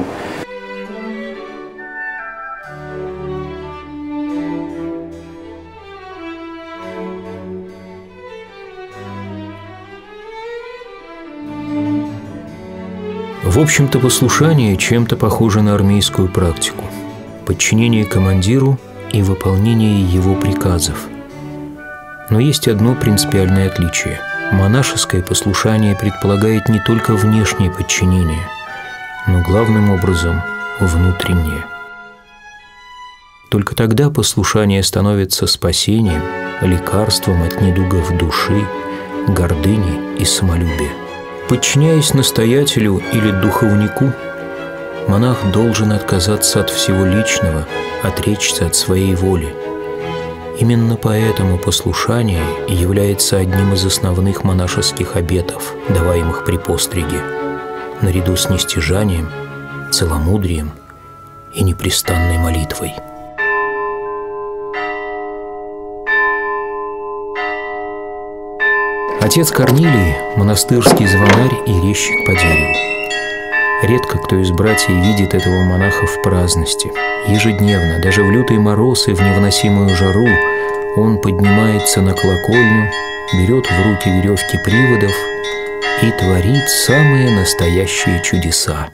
В общем-то, послушание чем-то похоже на армейскую практику. Подчинение командиру и выполнение его приказов. Но есть одно принципиальное отличие. Монашеское послушание предполагает не только внешнее подчинение, но главным образом внутреннее. Только тогда послушание становится спасением, лекарством от недугов души, гордыни и самолюбия. Подчиняясь настоятелю или духовнику, монах должен отказаться от всего личного, отречься от своей воли. Именно поэтому послушание является одним из основных монашеских обетов, даваемых при постриге, наряду с нестяжанием, целомудрием и непрестанной молитвой. Отец Корнилий – монастырский звонарь и резчик по дереву. Редко кто из братьев видит этого монаха в праздности. Ежедневно, даже в лютый мороз и в невыносимую жару, он поднимается на колокольню, берет в руки веревки приводов и творит самые настоящие чудеса.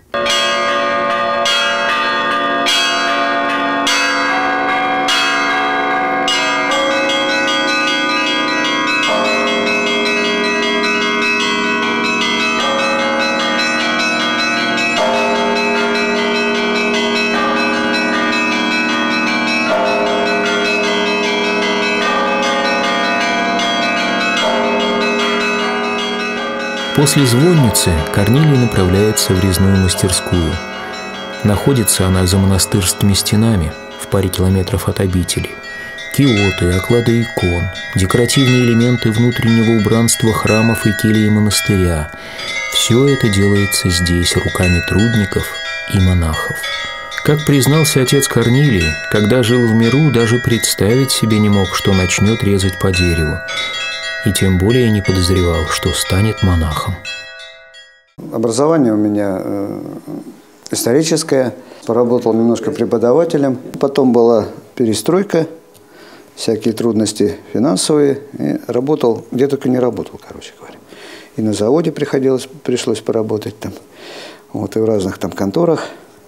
После звонницы Корнилий направляется в резную мастерскую. Находится она за монастырскими стенами, в паре километров от обители. Киоты, оклады икон, декоративные элементы внутреннего убранства храмов и келий монастыря – все это делается здесь руками трудников и монахов. Как признался отец Корнилий, когда жил в миру, даже представить себе не мог, что начнет резать по дереву. И тем более не подозревал, что станет монахом. Образование у меня историческое. Поработал немножко преподавателем. Потом была перестройка, всякие трудности финансовые. И работал, где только не работал, короче говоря. И на заводе пришлось поработать там. И в разных там конторах.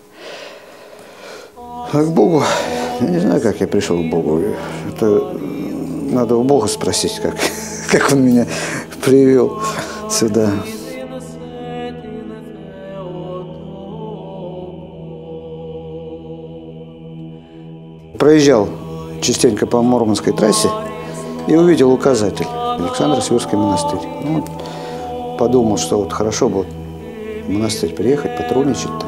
А к Богу, я не знаю, как я пришел к Богу. Это надо у Бога спросить, как он меня привел сюда. проезжал частенько по Мурманской трассе и увидел указатель Александро-Свирский монастырь. Ну, подумал, что вот хорошо бы в монастырь приехать, патрульничать там.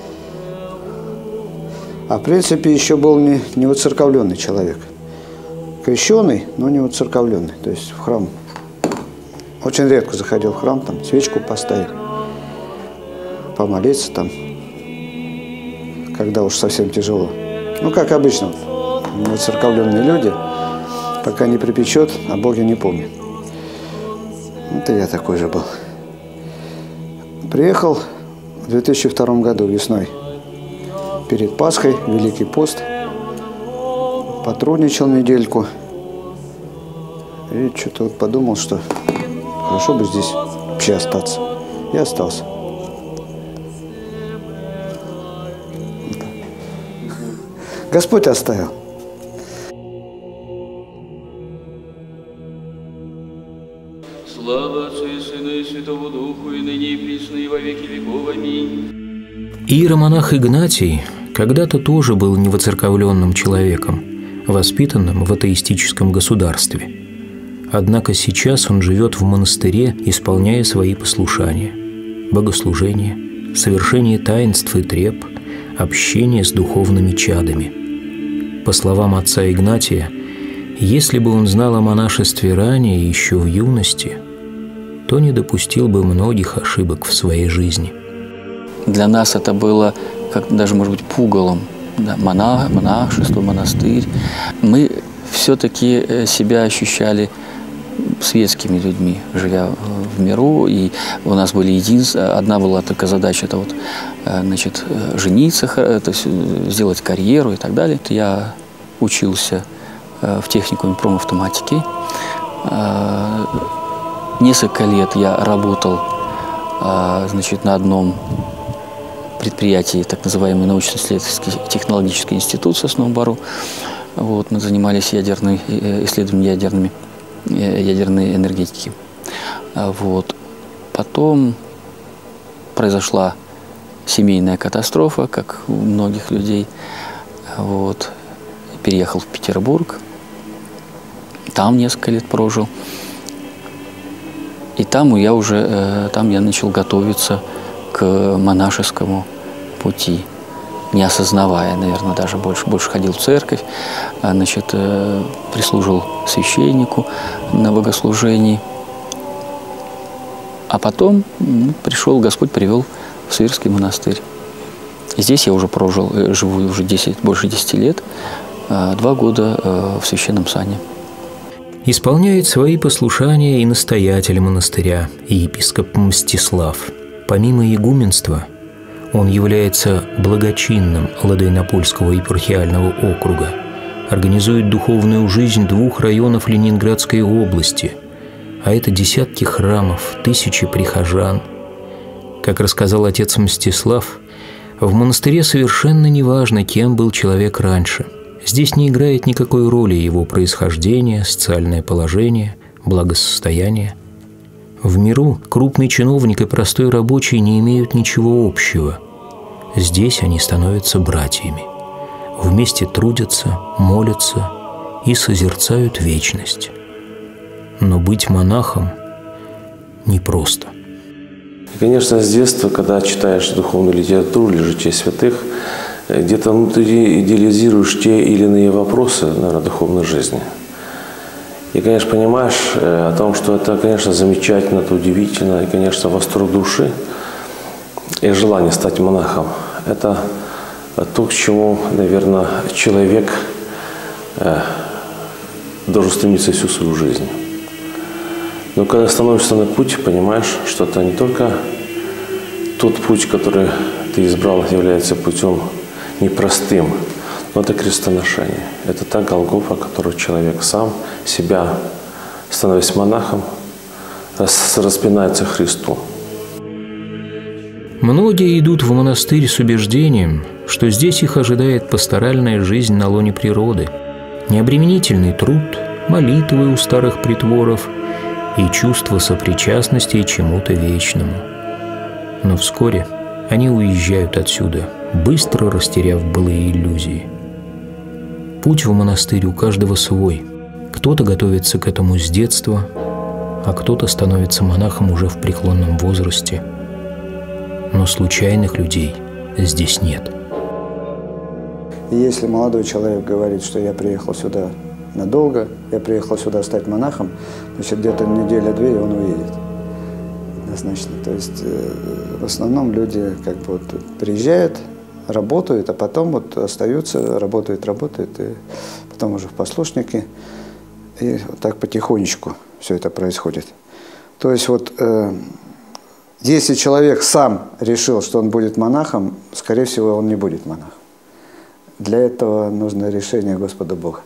А в принципе еще был не воцерковленный человек. Крещеный, но не воцерковленный. То есть в храм очень редко заходил в храм, там свечку поставить, помолиться там, когда уж совсем тяжело. Ну, как обычно, воцерковленные люди, пока не припечет, о Боге не помнят. Это я такой же был. Приехал в 2002 году весной, перед Пасхой, Великий пост, патрульничал недельку. И что-то вот подумал, что хорошо бы здесь вообще остаться. И остался. Господь оставил. Слава Отцу и Сыну и Святому Духу, и ныне и присно, и во веки веков. Аминь. Иеромонах Игнатий когда-то тоже был невоцерковленным человеком, воспитанным в атеистическом государстве. Однако сейчас он живет в монастыре, исполняя свои послушания – богослужение, совершение таинств и треб, общение с духовными чадами. По словам отца Игнатия, если бы он знал о монашестве ранее, еще в юности, то не допустил бы многих ошибок в своей жизни. Для нас это было как даже, может быть, пугалом. Да, монашество, монастырь. Мы все-таки себя ощущали светскими людьми, живя в миру. И у нас были одна была только задача, это вот, значит, жениться, это сделать карьеру и так далее. Я учился в техникуме промавтоматики. Несколько лет я работал, значит, на одном предприятии, так называемый научно-исследовательский технологический институт в Сосновом Бору. Вот, мы занимались исследованием ядерной энергетики. Вот. Потом произошла семейная катастрофа, как у многих людей. Вот. Переехал в Петербург. Там несколько лет прожил. И там я начал готовиться к монашескому пути, не осознавая, наверное, даже больше ходил в церковь, значит, прислужил священнику на богослужении. А потом пришел, Господь привел в Свирский монастырь. И здесь я уже живу уже больше 10 лет, 2 года в священном сане. Исполняет свои послушания и настоятель монастыря, и епископ Мстислав. Помимо игуменства, он является благочинным Ладойнопольского епархиального округа, организует духовную жизнь 2 районов Ленинградской области, а это десятки храмов, тысячи прихожан. Как рассказал отец Мстислав, в монастыре совершенно не важно, кем был человек раньше. Здесь не играет никакой роли его происхождение, социальное положение, благосостояние. В миру крупный чиновник и простой рабочий не имеют ничего общего. Здесь они становятся братьями. Вместе трудятся, молятся и созерцают вечность. Но быть монахом непросто. И, конечно, с детства, когда читаешь духовную литературу или житие святых, где-то внутри идеализируешь те или иные вопросы, наверное, духовной жизни. И, конечно, понимаешь о том, что это, конечно, замечательно, это удивительно, и, конечно, восторг души и желание стать монахом – это то, к чему, наверное, человек должен стремиться всю свою жизнь. Но когда становишься на путь, понимаешь, что это не только тот путь, который ты избрал, является путем непростым, но это крестоношение. Это та Голгофа, которую человек сам себя, становясь монахом, распинается Христу. Многие идут в монастырь с убеждением, что здесь их ожидает пасторальная жизнь на лоне природы, необременительный труд, молитвы у старых притворов и чувство сопричастности чему-то вечному. Но вскоре они уезжают отсюда, быстро растеряв былые иллюзии. Путь в монастырь у каждого свой. Кто-то готовится к этому с детства, а кто-то становится монахом уже в преклонном возрасте. Но случайных людей здесь нет. И если молодой человек говорит, что я приехал сюда надолго, я приехал сюда стать монахом, значит, где-то неделя-две, и он уедет. Однозначно. То есть в основном люди как бы вот приезжают, работают, а потом вот остаются, работают, и потом уже в послушники. И вот так потихонечку все это происходит. То есть вот если человек сам решил, что он будет монахом, скорее всего, он не будет монахом. Для этого нужно решение Господа Бога.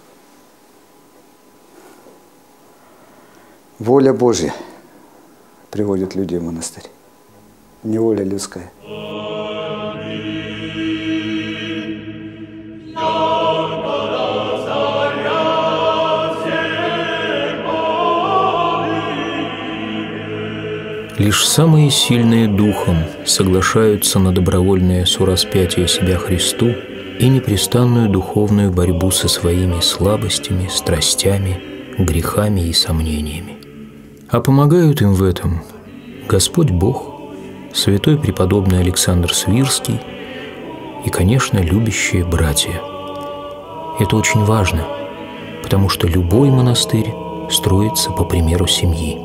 Воля Божья приводит людей в монастырь, не воля людская. Лишь самые сильные духом соглашаются на добровольное сораспятие себя Христу и непрестанную духовную борьбу со своими слабостями, страстями, грехами и сомнениями. А помогают им в этом Господь Бог, святой преподобный Александр Свирский и, конечно, любящие братья. Это очень важно, потому что любой монастырь строится по примеру семьи.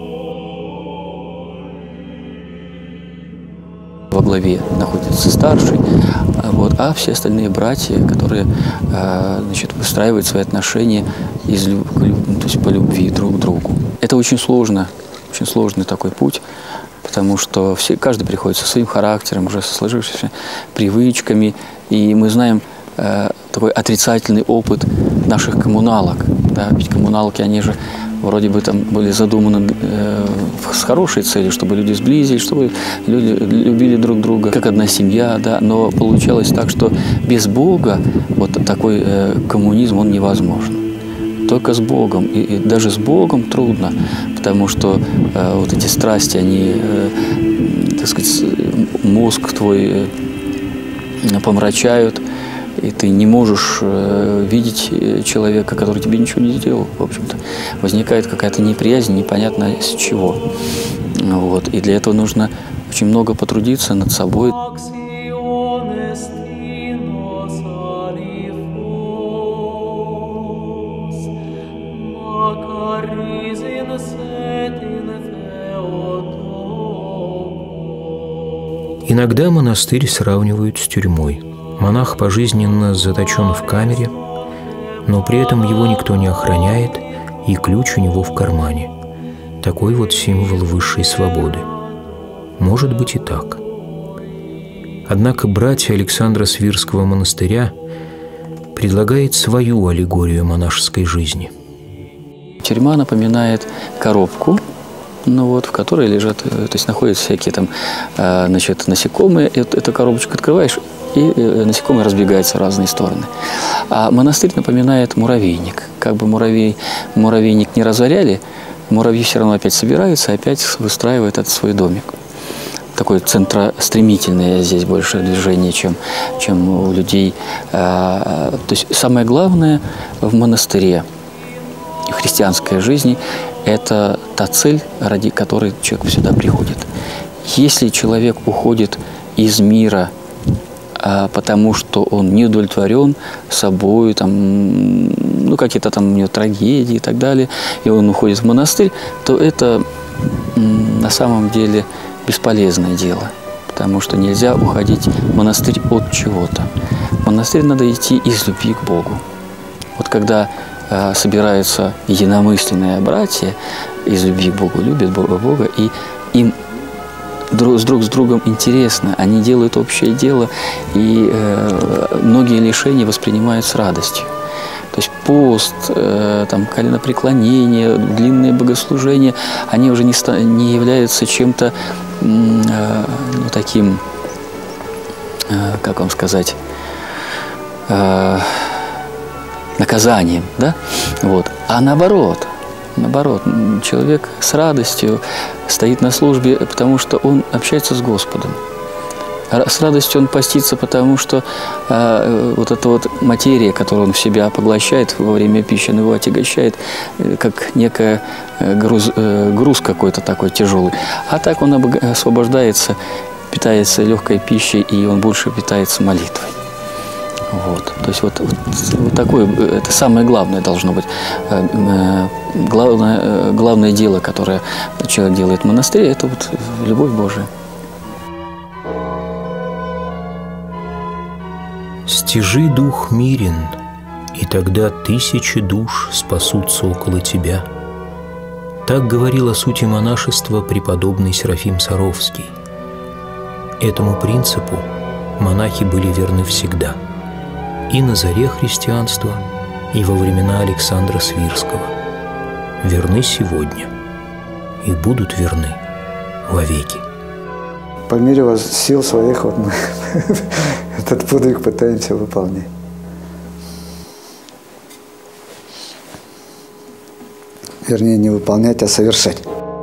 Во главе находится старший, а все остальные братья, которые выстраивают свои отношения то есть по любви друг к другу. Это очень сложный такой путь, потому что каждый приходит со своим характером, уже со сложившимися привычками, и мы знаем такой отрицательный опыт наших коммуналок. Да? Ведь коммуналки, они же вроде бы там были задуманы с хорошей целью, чтобы люди сблизились, чтобы люди любили друг друга, как одна семья, да, но получалось так, что без Бога вот такой коммунизм, он невозможен. Только с Богом, и даже с Богом трудно, потому что вот эти страсти, они, так сказать, мозг твой помрачают, и ты не можешь видеть человека, который тебе ничего не сделал, в общем-то. Возникает какая-то неприязнь, непонятно с чего. Вот. И для этого нужно очень много потрудиться над собой. Иногда монастырь сравнивают с тюрьмой. Монах пожизненно заточен в камере, но при этом его никто не охраняет, и ключ у него в кармане. Такой вот символ высшей свободы. Может быть и так. Однако братья Александра Свирского монастыря предлагают свою аллегорию монашеской жизни. Тюрьма напоминает коробку, в которой лежат, то есть находятся всякие там, насекомые. Эту коробочку открываешь, и насекомые разбегаются в разные стороны. А монастырь напоминает муравейник. Как бы муравейник не разоряли, муравьи все равно опять собираются, опять выстраивают этот свой домик. Такое центростремительное здесь больше движение, чем у людей. То есть самое главное в монастыре, в христианской жизни, это та цель, ради которой человек сюда приходит. Если человек уходит из мира, потому что он не удовлетворен собой, какие-то там у него трагедии и так далее, и он уходит в монастырь, то это на самом деле бесполезное дело, потому что нельзя уходить в монастырь от чего-то. В монастырь надо идти из любви к Богу. Вот когда собираются единомысленные братья, из любви к Богу любят Бога, и им друг с другом интересно, они делают общее дело, и многие лишения воспринимают с радостью. То есть пост, коленопреклонение, длинные богослужения, они уже не являются чем-то таким, как вам сказать, наказанием, да? А наоборот, человек с радостью стоит на службе, потому что он общается с Господом. С радостью он постится, потому что вот эта вот материя, которую он в себя поглощает во время пищи, он его отягощает, как некая груз какой-то такой тяжелый. А так он освобождается, питается легкой пищей, и он больше питается молитвой. Вот. То есть вот такое, это самое главное должно быть. Главное дело, которое человек делает в монастыре, это вот любовь Божия. «Стяжи дух мирен, и тогда 1000 душ спасутся около тебя». Так говорил о сути монашества преподобный Серафим Саровский. Этому принципу монахи были верны всегда, и на заре христианства, и во времена Александра Свирского. Верны сегодня и будут верны вовеки. По мере сил своих вот мы этот подвиг пытаемся выполнять. Вернее, не выполнять, а совершать.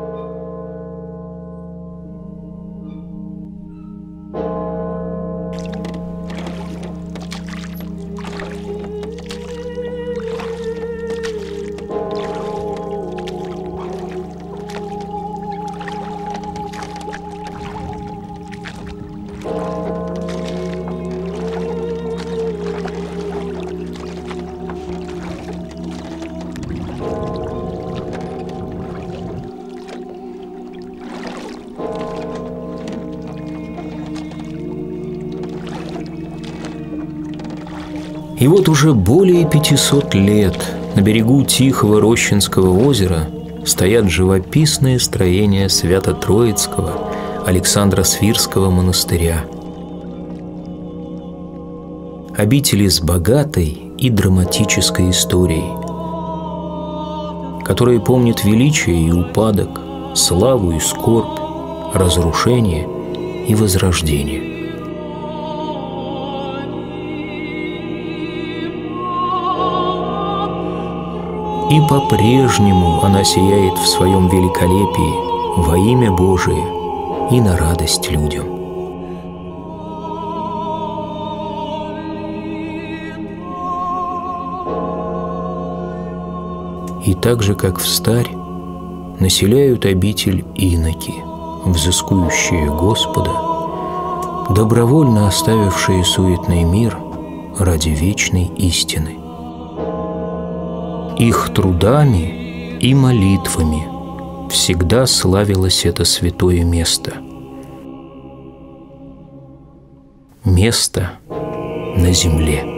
И вот уже более 500 лет на берегу тихого Рощинского озера стоят живописные строения Свято-Троицкого Александра Свирского монастыря. Обители с богатой и драматической историей, которые помнят величие и упадок, славу и скорбь, разрушение и возрождение. И по-прежнему она сияет в своем великолепии во имя Божие и на радость людям. И так же, как встарь, населяют обитель иноки, взыскующие Господа, добровольно оставившие суетный мир ради вечной истины. Их трудами и молитвами всегда славилось это святое место. Место на земле.